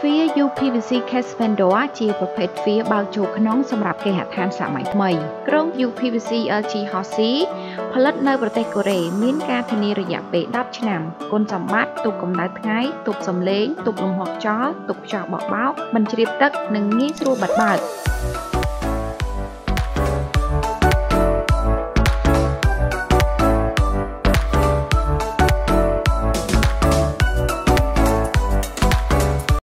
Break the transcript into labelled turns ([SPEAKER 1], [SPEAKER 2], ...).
[SPEAKER 1] ទ្វារ uPVC Casement Door ជាប្រភេទទ្វារបើកចូលក្នុងសម្រាប់គេហដ្ឋានសម័យថ្មីក្រុង uPVC LG House ផលិតនៅប្រទេសកូរ៉េមានការធានារយៈពេល10ឆ្នាំគុណសម្បត្តិទប់កម្ដៅថ្ងៃទប់សំឡេងទប់លំហខ្យល់ទប់ខ្យល់បក់បោកមិនជ្រាបទឹកនិងងាយស្រួលបិទបើក